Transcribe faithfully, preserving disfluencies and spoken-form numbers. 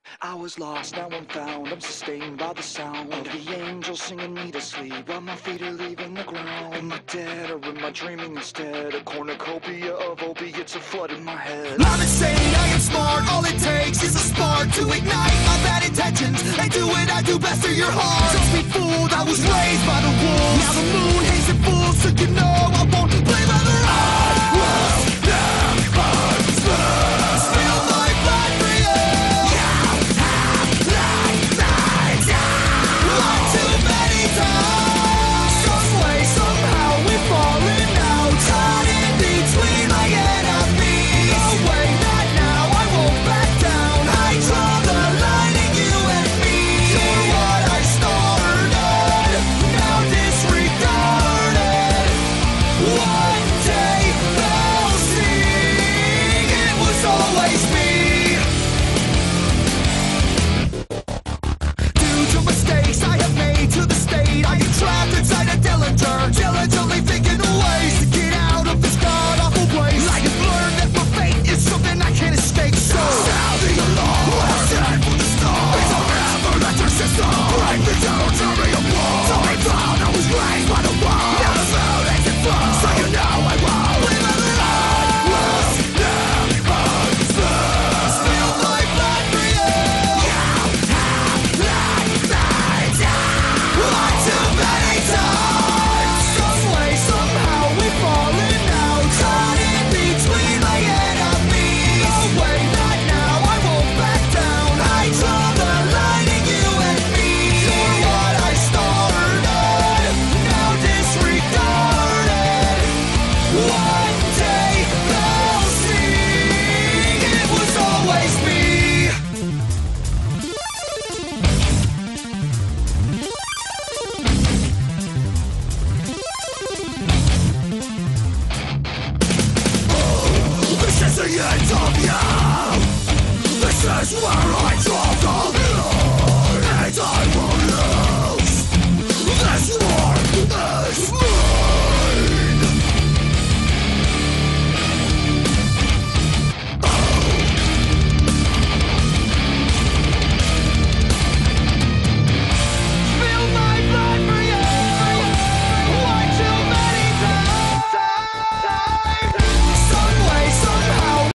I was lost, now I'm found. I'm sustained by the sound of the angels singing me to sleep while my feet are leaving the ground. Am I dead or am I dreaming instead? A cornucopia of opiates are flooding my head. I'm insane, I am smart. All it takes is a spark to ignite my bad intentions and do what I do best for your heart. Don't be fooled, I was raised by the wolves. Now the moon hates the fools, so you know I won't